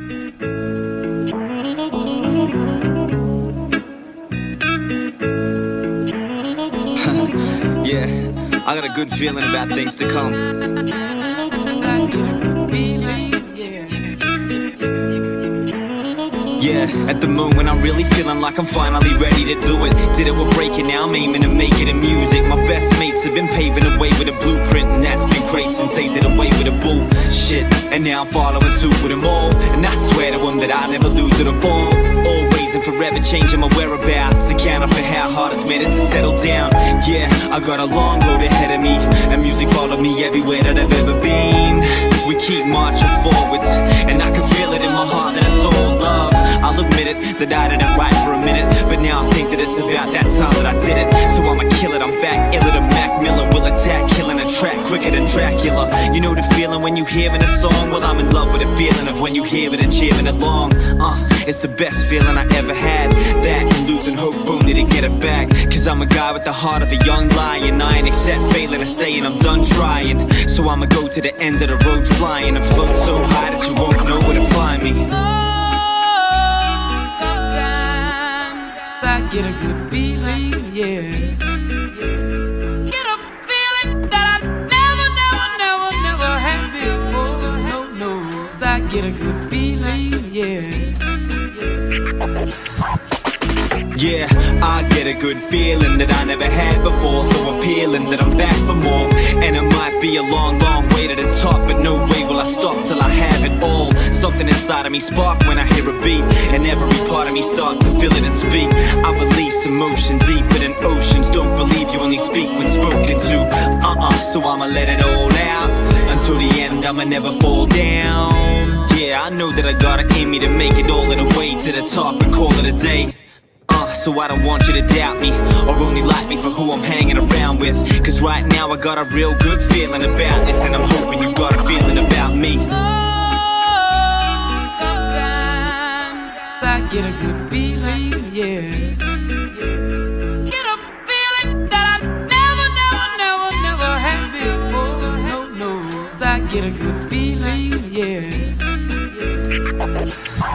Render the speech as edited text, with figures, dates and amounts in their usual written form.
Yeah, I got a good feeling about things to come. Yeah, at the moon when I'm really feeling like I'm finally ready to do it. Did it with breaking, now I'm aiming to make it in music. My best mates have been paving the way with a blueprint, and that's been great since they did away with a bullshit. And now I'm following suit with them all, and I swear to them that I'll never lose it or fall. Always and forever changing my whereabouts, accounting for how hard it's made it to settle down. Yeah, I got a long road ahead of me, and music followed me everywhere that I've ever been. We keep marching forwards, and I can feel it in my heart that it's all love. I'll admit it, that I didn't write for a minute, but now I think that it's about that time that I did it. So I'ma kill it, I'm back, iller than Mac Miller. Will attack, killing a track quicker than Dracula. You know the feeling when you hearing a song? Well, I'm in love with the feeling of when you hear it and cheering along. It's the best feeling I ever had. That and losing hope only to get it back. Cause I'm a guy with the heart of a young lion. I ain't accept failing and saying I'm done trying. So I'ma go to the end of the road flying, and float so high that you won't know where to find me. I get a good feeling, yeah. Get a feeling that I never had before. No, I get a good feeling, yeah. Yeah, I get a good feeling that I never had before. So appealing that I'm back for more. And it might be a long, long way to the top, but no way will I stop till I have it all. Something inside of me spark when I hear a beat, and every part of me start to feel it and speak. I release emotion deeper than oceans. Don't believe you only speak when spoken to. So I'ma let it all out. Until the end I'ma never fall down. Yeah, I know that I got it in me to make it all the way to the top and call it a day. So I don't want you to doubt me, or only like me for who I'm hanging around with. Cause right now I got a real good feeling about this, and I'm hoping you got a feeling about me. Sometimes I get a good feeling, yeah. Get a feeling that I never had before. No, I get a good feeling, yeah.